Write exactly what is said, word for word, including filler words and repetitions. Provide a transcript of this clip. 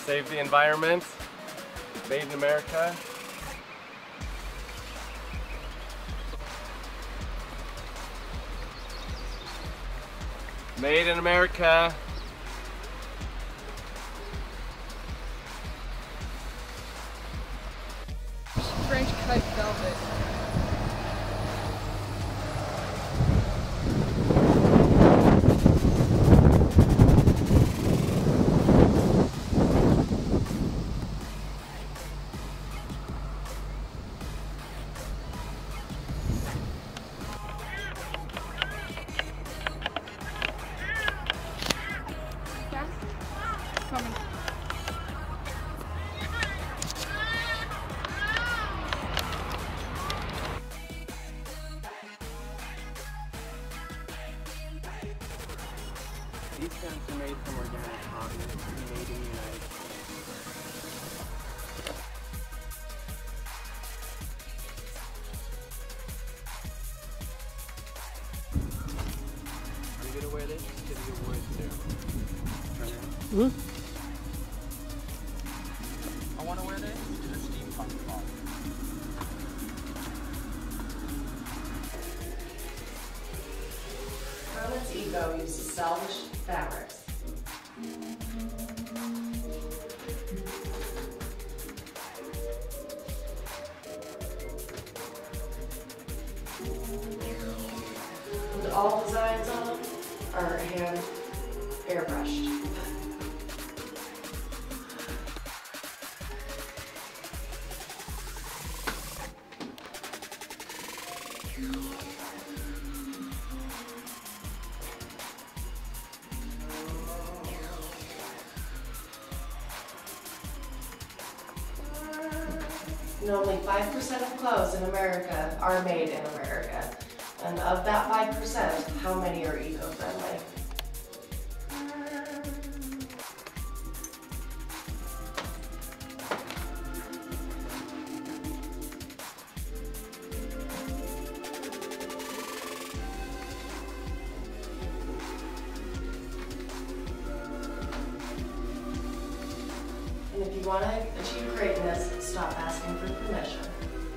Save the environment. Made in America. Made in America. French cut velvet. Coming. These guns are made from organic cotton, made in the United States. Are you gonna wear this? Give you a word too. Hmm? I want to wear this to the steampunk ball. Herman's Eco uses salvaged fabrics. And all designs on them are hand airbrushed. And only five percent of clothes in America are made in America. And of that five percent, how many are eco-friendly? And if you want to achieve greatness, stop asking for permission.